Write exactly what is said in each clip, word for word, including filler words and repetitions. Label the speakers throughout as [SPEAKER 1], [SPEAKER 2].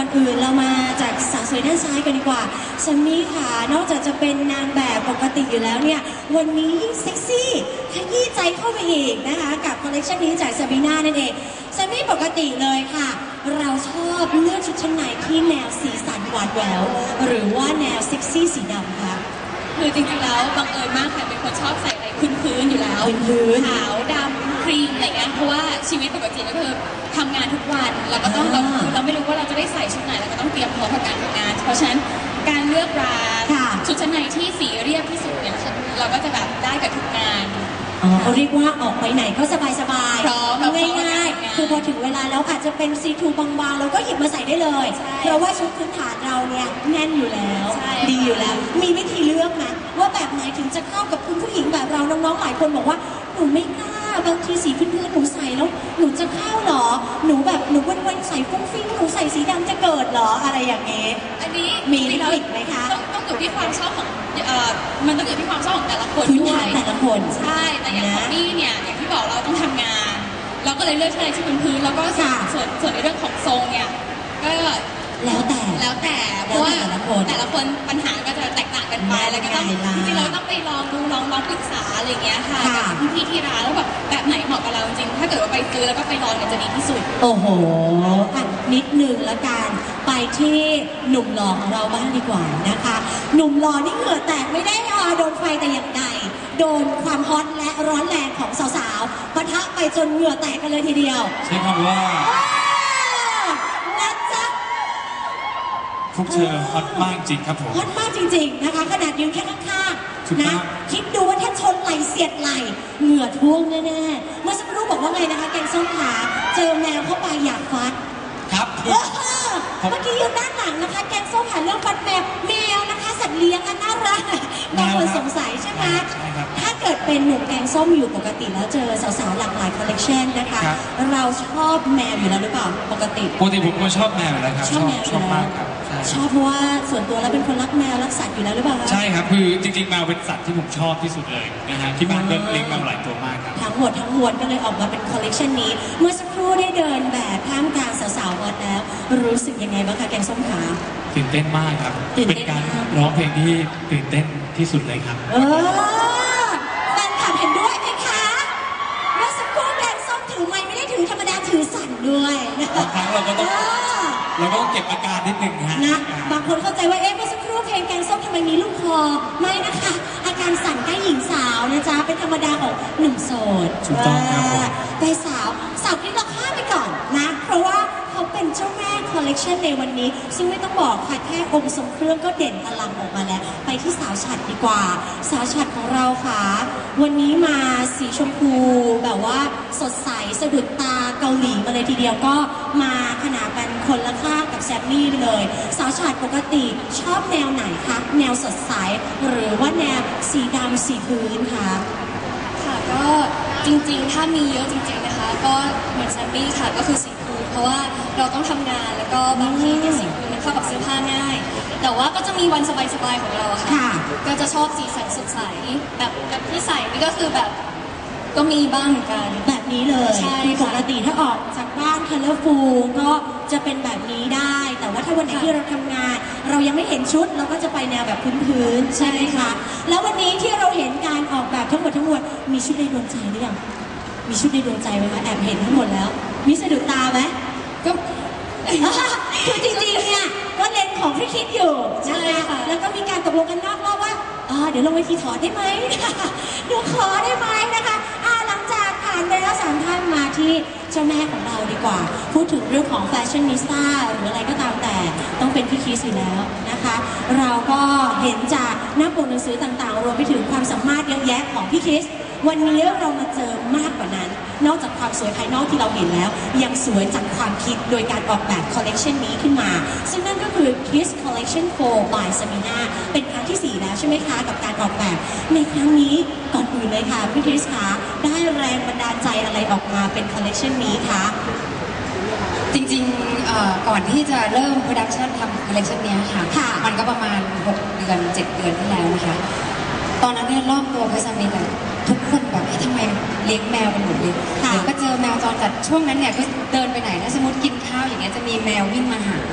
[SPEAKER 1] ก่อนอื่นเรามาจากสาวสวยด้านซ้ายกันดีกว่าซัมมี่ค่ะนอกจากจะเป็นนางแบบปกติอยู่แล้วเนี่ยวันนี้ยิ่งเซ็กซี่ขยี้ใจเข้าไปอีกนะคะกับคอลเลคชันนี้จากซาบีน่านั่นเองซัมมี่ปกติเลยค่ะเราชอบเลือกชุดชั้นในที่แนวสีสันหวานแหววหรือว่าแนวเซ็กซี่สีดำค่ะ
[SPEAKER 2] คือจริงๆแล้วบังเอิญมากค่ะเป็นคนชอบใส่อะไรพื้นๆอยู่แล้ว
[SPEAKER 1] พื้น
[SPEAKER 2] ขาวดำครีมอะไรเงี้ยเพราะว่าชีวิตปกติก็คือทำงานทุกวันเราก็ต้องเราเราไม่รู้ว่าเราจะได้ใส่ชุดไหนเราก็ต้องเตรียมพร้อมกับการทำงานเพราะฉะนั้นการเลือกราชุดชั้นในที่สีเรียบที่สุดเนี่ยเราก็จะแบบได้กับทุกงาน
[SPEAKER 1] เขาเรียกว่าออกไปไหนก็สบายสบายง่ายๆคือพอถึงเวลาแล้วอาจจะเป็นซีทูบางๆเราก็หยิบมาใส่ได้เลยเพราะว่าชุดพื้นฐานเราเนี่ยแน่นอยู่แล้วดีอยู่แล้วมีวิธีเลือกนะว่าแบบไหนถึงจะเข้ากับคุณผู้หญิงแบบเราน้องๆหลายคนบอกว่าหนูไม่กล้าบางทีสีพื้นๆหนูใส่แล้วหนูจะเข้าหรอหนูแบบหนูวันๆใส่ฟุ้งฟิ้งหนูใส่สีดำจะเกิดหรออะไรอย่างเงี้ย
[SPEAKER 2] อันนี้
[SPEAKER 1] มีเทคนิคไหมคะ
[SPEAKER 2] ต้องอยู่ที่ความชอบของมันต้องอยู่ที่ความชอบของแต่ละคนด้วย
[SPEAKER 1] แต่ละคน
[SPEAKER 2] ใช่แต่อย่างของนี่เนี่ยอย่างที่บอกเราต้องทำงานเราก็เลยเลือกอะไรที่พื้นๆแล้วก็ส่วนส่วนในเรื่องของทรงเนี่ยก็
[SPEAKER 1] แล้วแต่
[SPEAKER 2] แล้วแต่เพราะว่าแต่ละคนปัญหาก็จะแตกต่างกันไปแล้วก็ต้องจริงๆเราต้องไปลองดูลองลองปรึกษาอะไรเงี้ยค่ะกับพี่ๆที่ร้านแล้วแบบแบบไหนเหมาะกับเราจริงถ้าเกิดว่าไปซื้อแล้วก็ไปลองเนี่ยจะดีที่สุด
[SPEAKER 1] โอ้โหอ่ะนิดนึงละกันไปที่หนุ่มหล่อของเราบ้างดีกว่านะคะหนุ่มหล่อนี่เหงื่อแตกไม่ได้โดนไฟแต่อย่างใดโดนความฮอตและร้อนแรงของสาวๆปะทะไปจนเหงื่อแตกกันเลยทีเดียว
[SPEAKER 3] ใช่คำว่า
[SPEAKER 1] นะจ๊ะ
[SPEAKER 3] พวกเธอฮอตมากจริงครับผม
[SPEAKER 1] ฮอตมากจริงๆนะคะขนาดยืนแค่ข้างๆนะคิดดูว่าถ้าชนไหลเสียดไหลเหงื่อท่วมแน่ๆเมื่อสักครู่บอกว่าไงนะคะแกงส้มขาเจอแมวเข้าไปอยากฟัด
[SPEAKER 3] ครับ
[SPEAKER 1] เมื่อกี้ยืนด้านหลังนะคะแกงส้มหาเรื่องฟัดแมวแมวนะคะสัตว์เลี้ยงอันน่ารักบางคนสงสัยใช่ไหมถ้าเกิดเป็นหนุ่มแกงส้มอยู่ปกติแล้วเจอสาวๆหลากหลายคอลเลคชันนะคะเราชอบแมวอยู่แล้วหรือเปล่าปกติ
[SPEAKER 3] ปกติผมก็ชอบแมวอยู่แล้วครับชอบชอบมากครับ
[SPEAKER 1] ชอบเพราะว่าส่วนตัวแล้วเป็นคนรักแมวรักสัตว์อยู่แล้วหรือเปล่า
[SPEAKER 3] ใช่ครับคือจริงๆแมวเป็นสัตว์ที่ผมชอบที่สุดเลยนะฮะที่บ้านก็เลี้ยงแมวหลายตัวมากครับ
[SPEAKER 1] ทั้งหมดทั้งมวลก็เลยออกมาเป็นคอลเลคชันนี้เมื่อสักครู่ได้เดินแบบท่ามกลางสาวๆฮอตแล้วรู้สึกยังไงบ้างคะแกงส้มขา
[SPEAKER 3] ตื่นเต้นมากครับเป็นการร้องเพลงที่ตื่นเต้นที่สุดเลยครับ
[SPEAKER 1] เออแฟนคลับเห็นด้วยไหมคะเมื่อสักครู่แกงส้มถือไม้ไม่ได้ถือธรรมดาถือสั่นด้วย
[SPEAKER 3] บางครั้งเราก็ต้องเราก็ต้องเก็บอาการนิดนึงนะ
[SPEAKER 1] นะบางคนเข้าใจว่าเอ๊ะเมื่อสักครู่เพลงแกงส้มทำไมมีลูกคอไม่นะคะอาการสั่นใกล้หญิงสาวนะจ๊ะเป็นธรรมดาของหนุ่มโสด
[SPEAKER 3] ถูกต้องครับ
[SPEAKER 1] แต่สาวสาวที่เราข้ามไปก่อนนะเพราะว่าเขาเป็นเจ้าแม่คอลเลกชันในวันนี้ซึ่งไม่ต้องบอกค่ะแค่องค์ทรงเครื่องก็เด่นอลังออกมาแล้วไปที่สาวฉัดดีกว่าสาวฉัดของเราค่ะวันนี้มาสีชมพูแบบว่าสดใสสะดุดตาเกาหลีมาเลยทีเดียวก็มาขนาดกันคนละข้างกับแซมมี่ไปเลยสาวฉัดปกติชอบแนวไหนคะแนวสดใสหรือว่าแนวสีดำสีพื้นคะ
[SPEAKER 2] ค่ะก็จริงๆถ้ามีเยอะจริงๆนะคะก็เหมือนแซมมี่ค่ะก็คือสีเพราะว่าเราต้องทำงานแล้วก็บางทีเนี่ยสีพื้นมันเข้ากับเสื้อผ้าง่ายแต่ว่าก็จะมีวันสบายๆของเราค่ะก็จะชอบสีสันสดใสแบบแบบที่ใส่นี่ก็คือแบบก็มีบ้างเหมือนกัน
[SPEAKER 1] แบบนี้เลยคือปกติถ้าออกจากบ้าน colorful ก็จะเป็นแบบนี้ได้แต่ว่าถ้าวันไหนที่เราทำงานเรายังไม่เห็นชุดเราก็จะไปแนวแบบพื้นๆใช่ไหมคะแล้ววันนี้ที่เราเห็นการออกแบบทั้งหมดทั้งมวลมีชุดในดวงใจหรือยังมีชุดในดวงใจไหมคะแอบเห็นทั้งหมดแล้วมีสะดุดตาไหมก็คือจริงๆเนี่ยก็เลนของที่คิดอยู่นะคะแล้วก็มีการตกลงกันนอกรอบว่าเดี๋ยวลงเวทีถอดได้ไหมหนูขอได้ไหมนะคะหลังจากผ่านไปแล้วสามท่านมาที่เจ้าแม่ของเราดีกว่าพูดถึงเรื่องของแฟชั่นนิสต้าหรืออะไรก็ตามแต่ต้องเป็นพี่คริสอยู่แล้วนะคะเราก็เห็นจากหน้าปกหนังสือต่างๆรวมไปถึงความสามารถเยอะแยะของพี่คริสวันนี้เรามาเจอมากกว่านั้นนอกจากความสวยภายนอกที่เราเห็นแล้วยังสวยจากความคิดโดยการออกแบบคอลเลกชันนี้ขึ้นมาซึ่งนั่นก็คือ Kiss Collection โฟร์ by Samina เป็นครั้งที่สี่แล้วใช่ไหมคะกับการออกแบบในครั้งนี้ก่อนอื่นเลยค่ะพี่คริสคะได้แรงบันดาลใจอะไรออกมาเป็นคอลเลกชันนี้คะ
[SPEAKER 4] จริงๆก่อนที่จะเริ่มโปรดักชันทำคอลเลกชันนี้ค่ะมันก็ประมาณหกเดือนเจ็ดเดือนที่แล้วนะคะตอนนั้นเนี่ยรอบตัวพี่ซามีแบบทุกคนแบบทำไมเลี้ยงแมวกันหมดเลยเดี๋ยวก็เจอแมวจรจัดช่วงนั้นเนี่ยก็เดินไปไหนถ้าสมมติกินข้าวอย่างเงี้ยจะมีแมววิ่งมาหา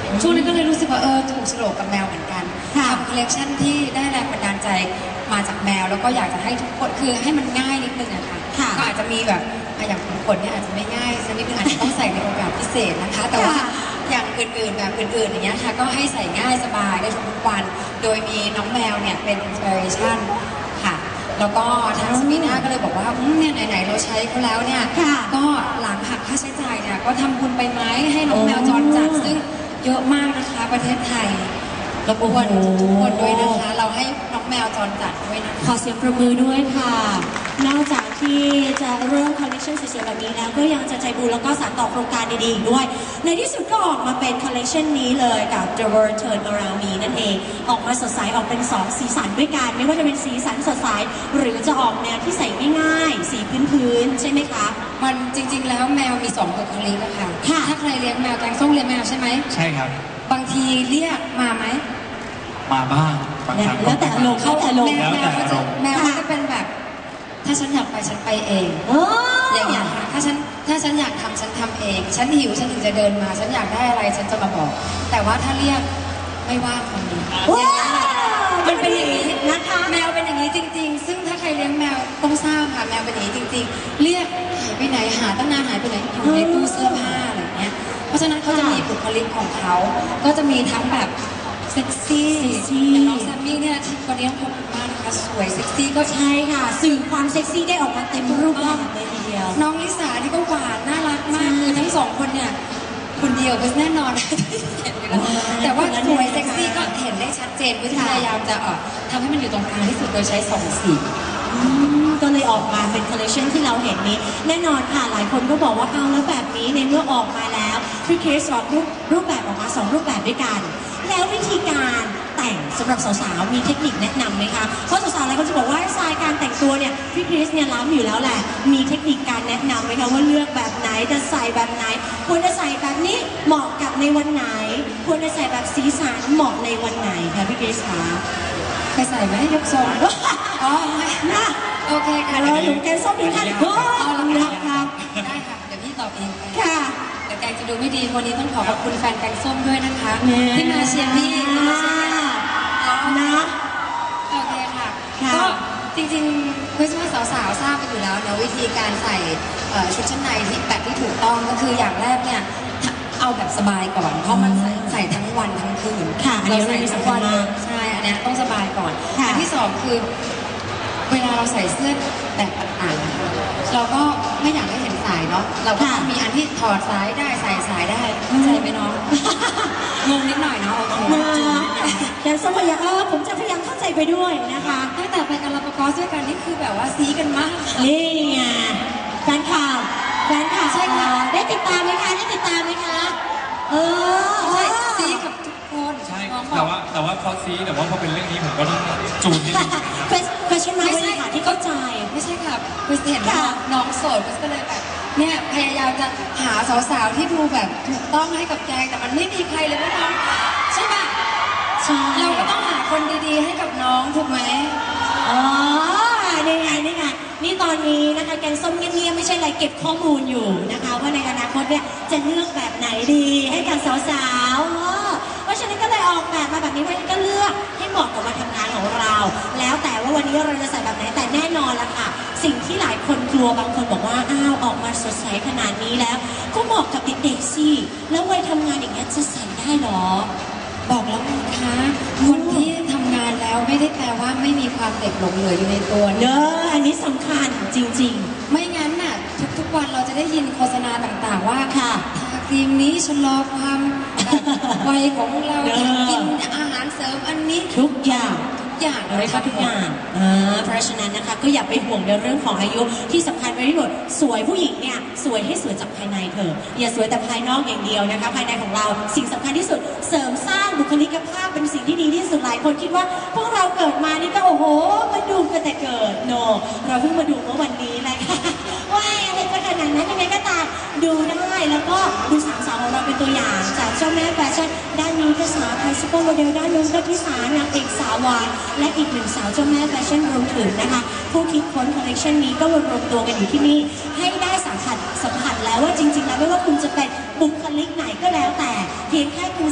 [SPEAKER 4] ช่วงนี้ก็เลยรู้สึกว่าเออถูกโฉลกกับแมวเหมือนกัน
[SPEAKER 1] ค่ะ
[SPEAKER 4] ทำคอลเลกชันที่ได้แรงบันดาลใจมาจากแมวแล้วก็อยากจะให้ทุกคนคือให้มันง่ายนิดนึงอะค่ะ
[SPEAKER 1] ค่ะ
[SPEAKER 4] ก็อาจจะมีแบบอ่ะอย่างขนเนี่ยอาจจะไม่ง่ายสักนิดนึงอาจจะต้องใส่ในโอกาสพิเศษนะคะ แต่ว่า
[SPEAKER 1] ค่ะ
[SPEAKER 4] อย่างอื่นๆแบบอื่นๆอย่างเงี้ยค่ะก็ให้ใส่ง่ายสบายได้ทุกวัน โดยมีน้องแมวเนี่ยเป็นอินสปิเรชันค่ะ แล้วก็ทางสปีน่าก็เลยบอกว่าอืมเนี่ยไหนๆเราใช้เขาแล้วเนี่ย
[SPEAKER 1] ค่ะ
[SPEAKER 4] ก็หลังหักค่าใช้จ่ายเนี่ยก็ทำบุญไปไหมให้น้องแมวจรจัดซึ่งเยอะมากนะคะประเทศไทยรบกวนทุกคนด้วยนะคะ เราให้น้องแมวจรจัดด้วยนะคะ
[SPEAKER 1] ขอเสียงประมือด้วยค่ะ นอกจากที่จะเริ่มคอลเลคชันสวยๆแบบนี้แล้วก็ยังจะใจบุญแล้วก็สานต่อโครงการดีๆอีกด้วย ในที่สุดก็ออกมาเป็นคอลเลคชันนี้เลยกับ The World Turn Around Me นั่นเอง ออกมาสดใสออกเป็นสองสีสันด้วยกัน ไม่ว่าจะเป็นสีสันสดใสหรือจะออกแนวที่ใส่ง่ายๆสีพื้นๆใช่ไหมคะ
[SPEAKER 4] มันจริงๆแล้วแมวมีสองบุคลิกอะค่ะ
[SPEAKER 1] ค่ะ
[SPEAKER 4] ถ้าใครเลี้ยงแมวแกงส้มเลี้ยงแมวใช่ไหม
[SPEAKER 3] ใช่ครับ
[SPEAKER 4] บางทีเรียกมาไหม
[SPEAKER 3] มาบ้างบางครั้ง
[SPEAKER 1] แล้วแต่อารมณ์
[SPEAKER 4] เขา
[SPEAKER 1] แล้วแต่อารม
[SPEAKER 4] แม
[SPEAKER 1] ณ์
[SPEAKER 4] ว
[SPEAKER 3] แล้ว
[SPEAKER 4] แม
[SPEAKER 3] แต่
[SPEAKER 4] วเขา
[SPEAKER 3] อา
[SPEAKER 4] จะ
[SPEAKER 3] รมณ์
[SPEAKER 4] แมวเขา
[SPEAKER 1] ค่ะ
[SPEAKER 4] จะเป็นแบบ ถ้าฉันอยากไปฉันไปเอง
[SPEAKER 1] โอ้
[SPEAKER 4] อย่างเงี้ยค่ะถ้าฉันถ้าฉันอยากทำฉันทำเอง ฉันหิวฉันถึงจะเดินมา ฉันอยากได้อะไรฉันจะมาบอก แต่ว่าถ้าเรียกไม่ว่าคนนี้
[SPEAKER 1] ว้าว
[SPEAKER 4] มันเป็นอย่างนี้
[SPEAKER 1] นะคะ
[SPEAKER 4] แมวเป็นอย่างนี้จริง ๆ ซึ่งถ้าใครเลี้ยงแมวต้องทราบค่ะแมวเป็นอย่างนี้จริง ๆ เรียกหายไปไหนหาตั้งนานหายไปไหนอยู่ในตู้เสื้อผ้าอะไรอย่างเงี้ย เพราะฉะนั้นเขาจะมีบุคลิกของเขา ก็จะมีทั้งแบบเซ็กซี่
[SPEAKER 1] เซ็กซี่
[SPEAKER 4] อย่างน้องแซมมี่เนี่ยที่คนนี้ต้องขอบคุณมากนะคะสวยเซ็กซี่ก็
[SPEAKER 1] ใช่ค่ะสื่อความเซ็กซี่ได้ออกมาเต็มรูปแบบเลยทีเดียว
[SPEAKER 4] น้องลิสาที่ก็หวานน่ารักมาก
[SPEAKER 1] ใช่
[SPEAKER 4] คือทั้งสองคนเนี่ยคนเดียวก็แน่นอน เห็นอยู่แล้วแต่ว่าสวยเซ็กซี่ก็เห็นได้ชัดเจนวิพยายามจะเอ่อทำให้มันอยู่ตรงกลางที่สุดโดยใช้สองสี
[SPEAKER 1] อืมก็เลยออกมาเป็นคอลเลคชันที่เราเห็นนี้ แน่นอนค่ะหลายคนก็บอกว่าเอาแล้วแบบนี้ในเมื่อออกมาแล้วพี่เคสออกรูปรูปแบบออกมาสองรูปแบบด้วยกัน แล้ววิธีการแต่งสำหรับสาวๆมีเทคนิคแนะนำไหมคะเพราะสาวๆหลายคนจะบอกว่าสไตล์การแต่งตัวเนี่ยพี่คริสเนี่ยล้ำอยู่แล้วแหละมีเทคนิคการแนะนำไหมคะว่าเลือกแบบไหนจะใส่แบบไหนควรจะใส่แบบนี้เหมาะกับในวันไหน ควรจะใส่แบบสีสันเหมาะในวันไหนคะพี่คริสคะ
[SPEAKER 4] เคยใส่ไหมยกทรงอ๋อไม่
[SPEAKER 1] นะ
[SPEAKER 4] โอเคค่ะ
[SPEAKER 1] เราหนุ่มแกงส้มหนึ่งท่านโอ้
[SPEAKER 4] เอาละ
[SPEAKER 1] นะ
[SPEAKER 4] ค่ะ
[SPEAKER 1] ครับ
[SPEAKER 4] ได้ค่ะ เดี๋ยวพี่ตอบเอง
[SPEAKER 1] ค่ะ
[SPEAKER 4] เดี๋ยวแกงจะดูไม่ดีวันนี้ต้องขอขอบคุณแฟนแกงส้มด้วยนะคะ
[SPEAKER 1] เนี่ย
[SPEAKER 4] ที่มาเชียร์พี่ที่มาเชียร์พี่อ๋อ
[SPEAKER 1] นะ
[SPEAKER 4] โอเคค่ะ
[SPEAKER 1] ค่ะ
[SPEAKER 4] ก็จริงๆคิดว่าสาวๆทราบกันอยู่แล้วนะวิธีการใส่เอ่อชุดชั้นในที่แบบที่ถูกต้องก็คืออย่างแรกเนี่ยเอาแบบสบายก่อน เพราะมันใส่ใส่ทั้งวันทั้งคืน
[SPEAKER 1] ค่ะอันนี้
[SPEAKER 4] เราใส่
[SPEAKER 1] เรื่องนี้
[SPEAKER 4] ทั้ง
[SPEAKER 1] สำคั
[SPEAKER 4] วั
[SPEAKER 1] ญ
[SPEAKER 4] น
[SPEAKER 1] มาก
[SPEAKER 4] ใช่อันเนี้ยต้องสบายก่อน
[SPEAKER 1] ค่ะ
[SPEAKER 4] อันที่สองคือ เวลาเราใส่เสื้อแบบต่างๆเราก็ไม่อยากให้เห็นสายเนาะเราก็ต้องมีอันที่ถอดสายได้ใส่สายได้เข้าใจไหมน้อง งงนิดหน่อยเนาะโอเค
[SPEAKER 1] นะแกงส้มพยายามเออผมจะพยายามเข้าใจไปด้วยนะคะ
[SPEAKER 4] ตั้งแต่ไปกันลาปากอสด้วยกันนี่คือแบบว่าซีกันมาก
[SPEAKER 1] นี่ไงแฟนข่าวแฟนข่าวใช่ค่ะได้ติดตามไหมคะได้ติดตามไหมคะเออ
[SPEAKER 4] ใช่ซีกับทุกคน
[SPEAKER 3] ใช่
[SPEAKER 4] น้องบ
[SPEAKER 3] แต่
[SPEAKER 4] อก
[SPEAKER 3] ว่าแต่ว่าพอซีแต่ว่าพอเป็นเรื่องนี้ผมก็ต้องจูนนิดนึงนะครับ
[SPEAKER 1] เฟสเฟชั่นมาเลยค่ะที่เข้าใจ
[SPEAKER 4] ไม่ใช่ค่ะคือเห็นว่า
[SPEAKER 1] ค่ะ
[SPEAKER 4] น้องโสดก็เลยแบบเนี่ยพยายามจะหาสาวๆที่ดูแบบถูกต้องให้กับแกงแต่มันไม่มีใครเลยว่าน้องใช่ป่ะ
[SPEAKER 1] ใช่
[SPEAKER 4] เราก็ต้องหาคนดีๆให้กับน้องถูกไหม
[SPEAKER 1] อ๋อนี่ไงนี่ไงนี่ตอนนี้นะคะแกงส้มเงียบๆไม่ใช่อะไรเก็บข้อมูลอยู่นะคะ ว่าในอนาคตเนี่ยจะเลือกแบบไหนดีให้กับสาวๆเออเพราะฉะนั้นก็เลยออกแบบมาแบบนี้เพราะฉะนั้นก็เลือกให้เหมาะกับวันทำงานของเรา แล้วแต่ว่าวันนี้เราจะใส่แบบไหนแต่แน่นอนละค่ะ สิ่งที่หลายคนกลัวบางคนบอกว่าอ้าวออกมาสดใสขนาดนี้แล้ว ก็เหมาะกับเด็กๆสิแล้ววัยทำงานอย่างเงี้ยจะใส่ได้หรอ
[SPEAKER 4] บอกแล้วไงคะคนที่ทำงานแล้วไม่ได้แปลว่าไม่มีความเด็กหลงเหลืออยู่ในตัว
[SPEAKER 1] เน
[SPEAKER 4] นะ
[SPEAKER 1] อะอันนี้สำคัญจริง
[SPEAKER 4] ไม่งั้นน่ะทุกๆวันเราจะได้ยินโฆษณาต่างๆว่า
[SPEAKER 1] ค่ะ
[SPEAKER 4] ทาครีมนี้ชะลอความแบบวัยของเรา
[SPEAKER 1] เออ
[SPEAKER 4] กินอาหารเสริมอันนี้
[SPEAKER 1] ๆ ทุกอย่าง
[SPEAKER 4] ทุกอย่าง
[SPEAKER 1] เลยค่ะทุกอย่างอ่าเพราะฉะนั้นนะคะก็อย่าไปห่วงในเรื่องของอายุที่สำคัญไปที่สุดสวยผู้หญิงเนี่ยสวยให้สวยจากภายในเถอะอย่าสวยแต่ภายนอกอย่างเดียวนะคะ ภายในของเราสิ่งสำคัญที่สุดเสริมสร้างบุคลิกภาพเป็นสิ่งที่ดีที่สุดหลายคนคิดว่า พวกเราเกิดมานี่ก็โอ้โหมาดูกันแต่เกิดโนเราเพิ่งมาดูเมื่อวันนี้แหละค่ะว่าอะไรจะขนาดนั้นยังไงก็ตามดูได้แล้วก็ดูสามสาวของเราเป็นตัวอย่างจากเจ้าแม่แฟชั่นด้านนี้ก็สาวไทยซุปเปอร์โมเดลด้านนู้นก็ที่สานางเอกสาววายและอีกหนึ่งสาวเจ้าแม่แฟชั่นรวมถึงนะคะผู้คิดค้นคอลเลคชันนี้ก็มารวมตัวกันอยู่ที่นี่ให้ได้สัมผัสสัมผัสแล้วว่าจริงๆแล้วไม่ว่าคุณจะเป็นบุคลิกไหนก็แล้วแต่เพียงแค่คุณใส่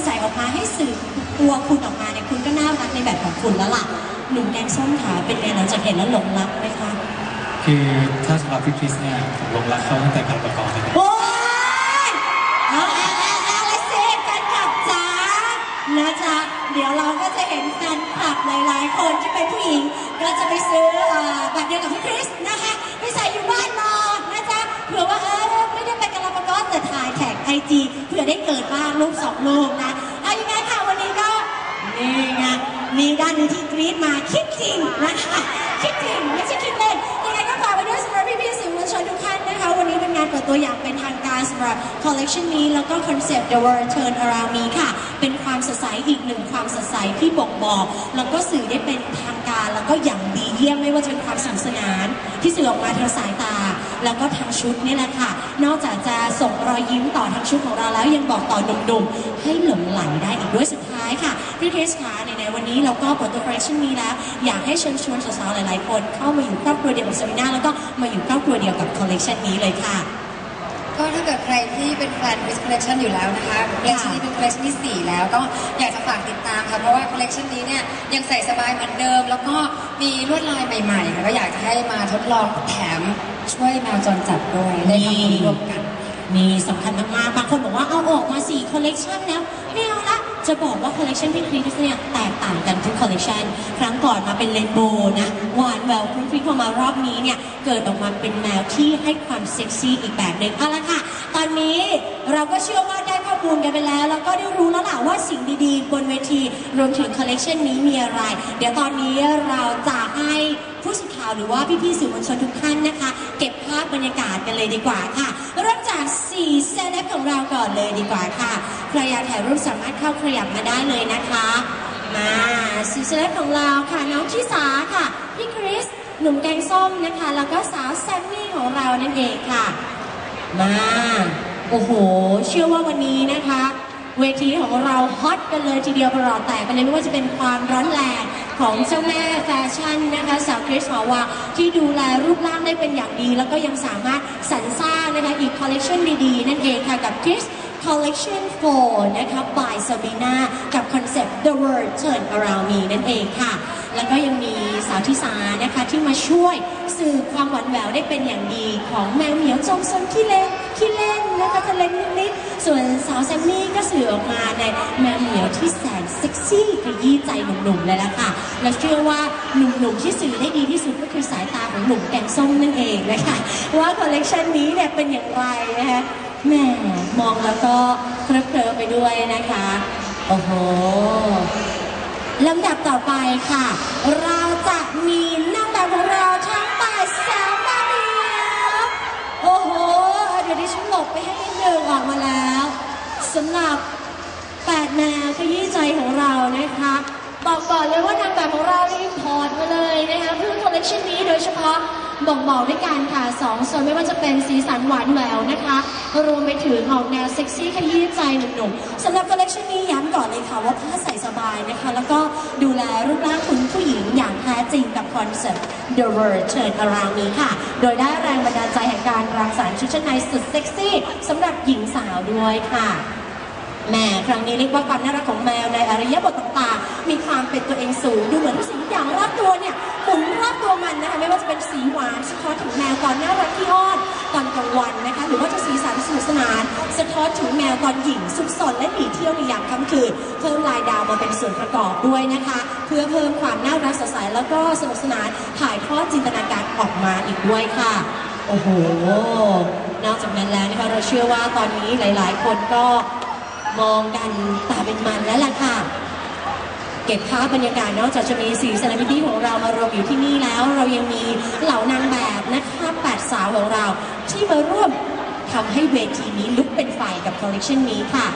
[SPEAKER 1] ใส่ออกมาให้สื่อตัวคุณออกมาเนี่ยคุณก็น่ารักในแบบของคุณแล้วล่ะหนุ่มแกงส้มขาเป็นไงหลังจากเห็นแล้วหลงรักไหมคะ
[SPEAKER 3] คือถ้าสำหรับพี่คริสเนี่ยผมหลงรักเขาตั้งแต่การประกอบเลย
[SPEAKER 1] โอ้ยเอาเอาเอาเอาละสิแฟนคลับจ๋านะจ๊ะเดี๋ยวเราก็จะเห็นแฟนคลับหลายๆคนที่เป็นผู้หญิงก็จะไปซื้อแบบเดียวกับพี่คริสนะคะไปใส่อยู่บ้านนอนนะจ๊ะเผื่อว่าเออไม่ได้ไปกาลาปากอสแต่ถ่ายแท็กไอจีเผื่อได้เกิดบ้างลูกสองลูกนะเอายังไงค่ะวันนี้ก็นี่ไงมีด้านนี้ที่กรี๊ดมาคิดจริงนะคะคิดจริงไม่ใช่คิดเล่นยังไงก็ฝากไว้ด้วยสำหรับพี่ๆสื่อมวลชนทุกท่านนะคะวันนี้เป็นงานเปิดตัวอย่างเป็นทางการสำหรับคอลเลกชันนี้แล้วก็คอนเซปต์ The World Turn Around Me ค่ะเป็นความสดใสอีกหนึ่งความสดใสที่บ่งบอกแล้วก็สื่อได้เป็นทางการแล้วก็อย่างดีเยี่ยมไม่ว่าจะเป็นความสนุกสนานที่สื่อออกมาทางสายตาแล้วก็ทางชุดนี่แหละค่ะนอกจากจะส่งรอยยิ้มต่อทางชุดของเราแล้วยังบอกต่อหนุ่มๆให้หลงไหลได้อีกด้วยสุดท้ายค่ะพี่คริสค่ะในวันนี้เราก็เปิดตัวคอลเลคชันนี้แล้วอยากให้เชิญชวนสาวๆหลายๆคนเข้ามาอยู่ครอบครัวเดียวกับซาบีน่าแล้วก็มาอยู่ครอบครัวเดียวกับคอลเลคชันนี้เลยค่ะ
[SPEAKER 4] ก็ถ้าเกิดใครที่เป็นแฟนคริสคอลเลคชันอยู่แล้วนะคะคอลเลคชันนี้เป็นคอลเลคชันที่สี่แล้วก็อยากจะฝากติดตามค่ะเพราะว่าคอลเลคชันนี้เนี่ยยังใส่สบายเหมือนเดิมแล้วก็มีลวดลายใหม่ๆค่ะก็อยากจะให้มาทดลองแถมช่วยแมวจรจัดด้วยได้ทำบุญร่วมกัน
[SPEAKER 1] นี่สำคัญมากๆบางคนบอกว่าเอาออกมาสี่คอลเลกชันแล้วไม่เอาละจะบอกว่าคอลเลกชันพี่คริสเนี่ยแตกต่างกันทุกคอลเลกชันครั้งก่อนมาเป็นเรนโบว์นะหวานแววฟรุ้งฟริ้งพอมารอบนี้เนี่ยเกิดออกมาเป็นแมวที่ให้ความเซ็กซี่อีกแบบหนึ่งเอาละค่ะตอนนี้เราก็เชื่อว่าได้ข้อมูลกันไปแล้วแล้วก็ได้รู้แล้วล่ะว่าสิ่งดีๆบนเวทีรวมถึงคอลเลกชันนี้มีอะไรเดี๋ยวตอนนี้เราจะให้ผู้สื่อข่าวหรือว่าพี่ๆสื่อมวลชนทุกท่านนะคะเก็บภาพบรรยากาศกันเลยดีกว่าค่ะเริ่มจากสี่เซเลบของเราก่อนเลยดีกว่าค่ะใครอยากถ่ายรูปสามารถเข้าขยับมาได้เลยนะคะมาสี่เซเลบของเราค่ะน้องชิสาค่ะพี่คริสหนุ่มแกงส้มนะคะแล้วก็สาวแซมมี่ของเรานั่นเองค่ะมาโอ้โหเชื่อว่าวันนี้นะคะเวทีของเราฮอตกันเลยทีเดียวประหลอดแตกไปเลยไม่ว่าจะเป็นความร้อนแรงของเจ้าแม่แฟชั่นนะคะสาวคริสหอวังที่ดูแลรูปร่างได้เป็นอย่างดีแล้วก็ยังสามารถสรรสร้างนะคะอีกคอลเลกชันดีๆนั่นเองค่ะกับคริสCollection โฟร์ นะคะ by Sabina กับคอนเซ็ปต์ The World Turn Around Me นั่นเองค่ะแล้วก็ยังมีสาวทิสานะคะที่มาช่วยสื่อความหวานแหววได้เป็นอย่างดีของแมวเหมียวจอมซนขี้เล่นขี้เล่นนะคะทะเลนนิดๆส่วนสาวแซมมี่ก็สื่อออกมาในแมวเหมียวที่แสนเซ็กซี่ขยี้ใจหนุ่มๆเลยละค่ะและเชื่อว่าหนุ่มๆที่สื่อได้ดีที่สุดก็คือสายตาของหนุ่มแกงส้มนั่นเองนะคะว่าคอลเลกชันนี้เนี่ยเป็นอย่างไรนะคะแม่มองแล้วก็เพลิดๆไปด้วยนะคะโอ้โหลำดับต่อไปค่ะเราจะมีนางแบบของเราทั้งแปดสาวมาเดียวโอ้โหเดี๋ยวดิฉันหลบไปให้นิดนึงออกมาแล้วสำหรับแปดแนวขยี้ใจของเรานะคะบอกก่อนเลยว่านางแบบของเราอิมพอร์ตมาเลยนะคะเพื่อคอลเลคชันนี้โดยเฉพาะบ่งบอกด้วยกันค่ะสองโซนไม่ว่าจะเป็นสีสันหวานแหววนะคะรวมไปถึงออกแนวเซ็กซี่ขยี้ใจหนุ่มๆสำหรับคอลเลคชันนี้ย้ำก่อนเลยค่ะว่าผ้าใส่สบายนะคะแล้วก็ดูแลรูปร่างคุณผู้หญิงอย่างแท้จริงกับคอนเซ็ปต์ The World Turn Around Me ค่ะโดยได้แรงบันดาลใจแห่งการรังสรรค์ชุดชั้นในสุดเซ็กซี่สำหรับหญิงสาวด้วยค่ะแม่ครั้งนี้เรียกว่าความน่ารักของแมวในอริยบทต่างๆมีความเป็นตัวเองสูงดูเหมือนทุกสิ่งทุกอย่างรอบตัวเนี่ยหมุนรอบตัวมันนะคะไม่ว่าจะเป็นสีหวานสะท้อนถึงแมวตอนน่ารักที่อ้อนตอนกลางวันนะคะหรือว่าจะสีสันสนุกสนานสะท้อนถึงแมวตอนหญิงสุขสนและหนีเที่ยวในยามค่ำคืนเพิ่มลายดาวมาเป็นส่วนประกอบด้วยนะคะเพื่อเพิ่มความน่ารักสดใสแล้วก็สนุกสนานถ่ายทอดจินตนาการออกมาอีกด้วยค่ะโอ้โหนอกจากนั้นแล้วนะคะเราเชื่อว่าตอนนี้หลายๆคนก็มองกันตาเป็นมันแล้วล่ะค่ะเก็บภาพบรรยากาศนอกจากจะมีสี่เซเลบริตี้ของเรามารวมอยู่ที่นี่แล้วเรายังมีเหล่านางแบบนะคะแปดสาวของเราที่มาร่วมทำให้เวทีนี้ลุกเป็นไฟกับคอลเลคชันนี้ค่ะ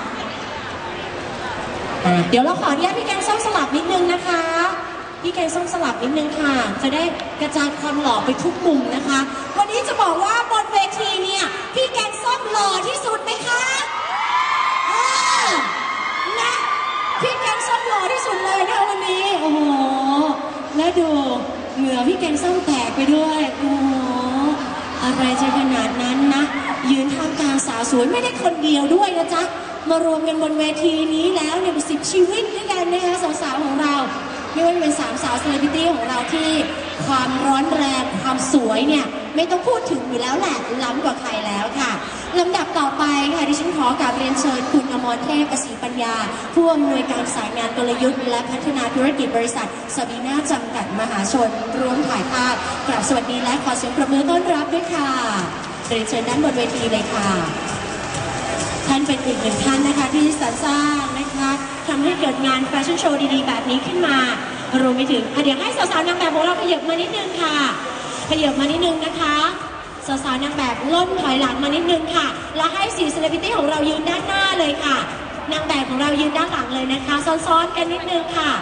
[SPEAKER 1] เดี๋ยวเราขออนุญาตพี่แกงส้มสลับนิดนึงนะคะพี่แกงส้มสลับนิดนึงค่ะจะได้กระจายความหล่อไปทุกมุมนะคะวันนี้จะบอกว่าบนเวทีเนี่ยพี่แกงส้มหล่อที่สุดไหมคะนะพี่แกงส้มหล่อที่สุดเลยนะวันนี้โอ้โหแล้วดูเหงื่อพี่แกงส้มแตกไปด้วยโอ้โหอะไรจะขนาดนั้นนะยืนท่ามกลางสาวสวยไม่ได้คนเดียวด้วยนะจ๊ะมารวมกันบนเวทีนี้แล้วเนี่ยสิบชีวิตด้วยกันนะคะสาวๆของเราไม่ว่าจะเป็นสามสาวเซเลบริตี้ของเราที่ความร้อนแรงความสวยเนี่ยไม่ต้องพูดถึงอยู่แล้วแหละล้ำกว่าใครแล้วค่ะลำดับต่อไปค่ะดิฉันขอกราบเรียนเชิญคุณอมรเทพกษีปัญญาผู้อำนวยการสายงานกลยุทธ์และพัฒนาธุรกิจบริษัทซาบีน่าจำกัดมหาชนร่วมถ่ายภาพกราบสวัสดีและขอเสียงปรบมือต้อนรับด้วยค่ะเรียนเชิญด้านบนเวทีเลยค่ะท่านเป็นอีกหนึ่งท่านนะคะที่สรรสร้างนะคะทำให้เกิดงานแฟชั่นโชว์ดีๆแบบนี้ขึ้นมารวมไปถึงเดี๋ยวให้สาวๆนางแบบของเราขยับมานิดนึงค่ะขยับมานิดนึงนะคะสาวๆนางแบบล่นถอยหลังมานิดนึงค่ะแล้วให้สี่เซเลบริตี้ของเรายืนด้านหน้าเลยค่ะนางแบบของเรายืนด้านหลังเลยนะคะซ้อนๆกันนิดนึงค่ะ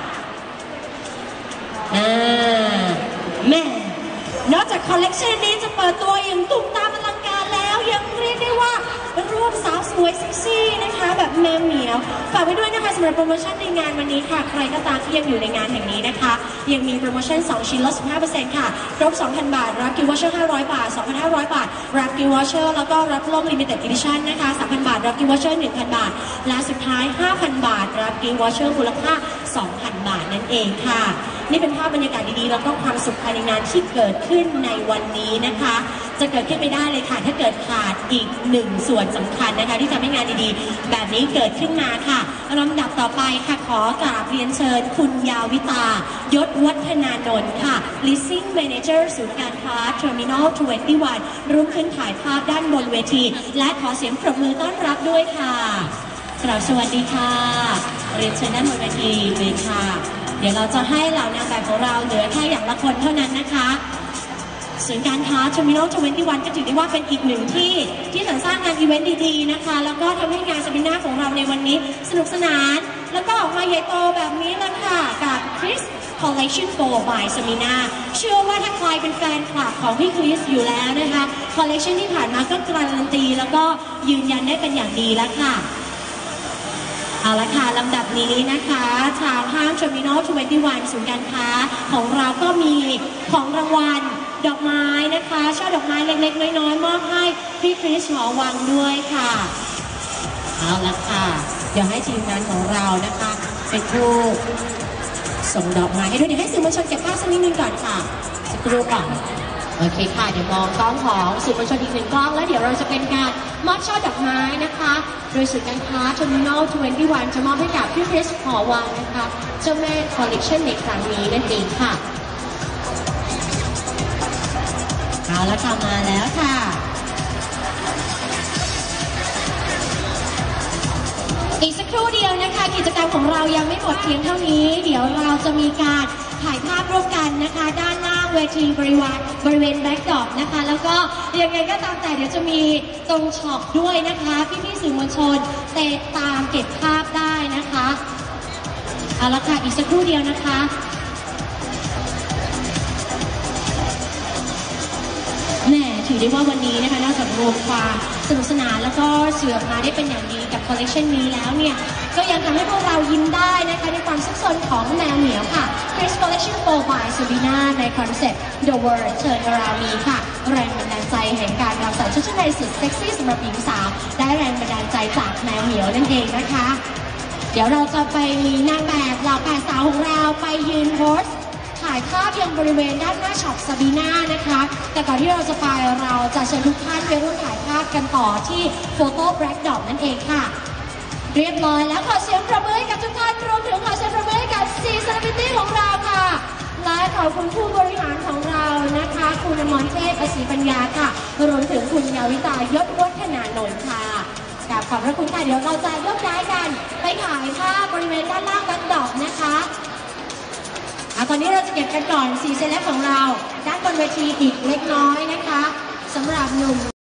[SPEAKER 1] อ่าแม่นอกจากคอลเลกชันนี้จะเปิดตัวอย่างตุ้มตามอลังการแล้วยังเรียกได้ว่าร่วมสาวสวยเซ็กซี่นะคะแบบแมวเหมียวฝากไว้ด้วยนะคะสำหรับโปรโมชั่นในงานวันนี้ค่ะใครก็ตามที่ยังอยู่ในงานแห่งนี้นะคะยังมีโปรโมชั่นสองชิ้นลด สิบห้าเปอร์เซ็นต์ ค่ะครบ สองพัน บาทรับกิฟต์วอเชอร์ห้าร้อยบาท สองพันห้าร้อย บาทรับกิฟต์วอเชอร์แล้วก็รับร่ม Limited Edition นะคะ สามพัน บาทรับกิฟต์วอเชอร์ หนึ่งพัน บาทและสุดท้าย ห้าพัน บาทรับกิฟต์วอเชอร์มูลค่า สองพัน บาทนั่นเองค่ะนี่เป็นภาพบรรยากาศดีๆแล้วก็ความสุขภายในงานที่เกิดขึ้นในวันนี้นะคะจะเกิดขึ้นไม่ได้เลยค่ะถ้าเกิดขาดอีกหนึ่งส่วนสำคัญนะคะที่ทำให้งานดีๆแบบนี้เกิดขึ้นมาค่ะลำดับต่อไปค่ะขอกราบเรียนเชิญคุณยาวิตายศวัฒนานนท์ค่ะ Leasing Manager ศูนย์การค้า Terminal ยี่สิบเอ็ดร่วมขึ้นถ่ายภาพด้านบนเวทีและขอเสียงปรบมือต้อนรับด้วยค่ะกราบสวัสดีค่ะเรียนเชิญด้านบนเวทีเลยค่ะเดี๋ยวเราจะให้เหล่านางแบบของเราเหลือแค่อย่างละคนเท่านั้นนะคะศูนย์การค้า Terminal ยี่สิบเอ็ดก็ถือได้ว่าเป็นอีกหนึ่งที่ที่สรรสร้างงานอีเวนต์ดีๆนะคะแล้วก็ทำให้งานซาบีน่าของเราในวันนี้สนุกสนานแล้วก็ออกมาใหญ่โตแบบนี้แล้วค่ะกับ Chris Collection โฟร์ by ซาบีน่าเชื่อว่าถ้าใครเป็นแฟนคลับของพี่คริสอยู่แล้วนะคะ Collection ที่ผ่านมาก็การันตีแล้วก็ยืนยันได้เป็นอย่างดีแล้วค่ะเอาละค่ะลำดับนี้นะคะทางห้าง Terminal ยี่สิบเอ็ดศูนย์การค้าของเราก็มีของรางวัลดอกไม้นะคะช่อดอกไม้เล็กๆน้อยๆมอบให้พี่คริสหอวังด้วยค่ะเอาละค่ะเดี๋ยวให้ทีมงานของเรานะคะเป็นผู้ส่งดอกไม้ให้ด้วยเดี๋ยวให้สื่อมวลชนเก็บภาพสักนิดนึงก่อนค่ะสักครู่ก่อนโอเคค่ะเดี๋ยวมองกล้องของสื่อมวลชนอีกหนึ่งกล้องแล้วเดี๋ยวเราจะเป็นการมอบช่อดอกไม้นะคะโดยศูนย์การค้า Terminal ยี่สิบเอ็ดจะมอบให้กับพี่คริสหอวังนะคะเจ้าแม่คอลเลกชันในครั้งนี้นั่นเองค่ะเอาละค่ะมาแล้วค่ะอีกสักครู่เดียวนะคะกิจกรรมของเรายังไม่หมดเพียงเท่านี้เดี๋ยวเราจะมีการถ่ายภาพร่วมกันนะคะด้านหน้าเวทีบริวารบริเวณแบ็คดรอปนะคะแล้วก็ยังไงก็ตามแต่เดี๋ยวจะมีตรงช็อปด้วยนะคะพี่ๆสื่อมวลชนเตะตามเก็บภาพได้นะคะเอาละค่ะอีกสักครู่เดียวนะคะแหมถือได้ว่าวันนี้นะคะนอกจากรวมความสนุกสนานแล้วก็เสือออกมาได้เป็นอย่างดีกับคอลเลกชันนี้แล้วเนี่ยก็ยังทำให้พวกเรายิ้มได้นะคะในความซุกซนของแมวเหมียวค่ะ Chris Collection โฟร์ by ซาบีน่าในคอนเซ็ปต์ The World Turn Around Me ค่ะแรงบันดาลใจแห่งการนำใส่ชุดชั้นในสุดเซ็กซี่สำหรับหญิงสาวได้แรงบันดาลใจจากแมวเหมียวนั่นเองนะคะเดี๋ยวเราจะไปมีนางแบบเหล่าแปดสาวของเราไปยืนโพสถ่ายภาพยังบริเวณด้านหน้าช็อปซาบีน่านะคะแต่ก่อนที่เราจะไปเราจะเชิญทุกท่านไปร่วมถ่ายภาพกันต่อที่โฟโต้แบล็คดอปนั่นเองค่ะเรียบร้อยแล้วขอเสียงปรบมือให้กับทุกท่านรวมถึงขอเสียงปรบมือให้กับสี่เซเลบริตี้ของเราค่ะและขอบคุณผู้บริหารของเรานะคะคุณอมรเทพกษีปัญญาค่ะรวมถึงคุณยาวิตายศวัฒนานนท์ค่ะกราบขอบพระคุณค่ะเดี๋ยวเราจะยกย้ายกันไปถ่ายภาพบริเวณด้านล่างแบล็คดอปนะคะตอนนี้เราจะเก็บกันก่อนสี่เซเลบของเราด้านบนเวทีอีกเล็กน้อยนะคะสำหรับหนุ่ม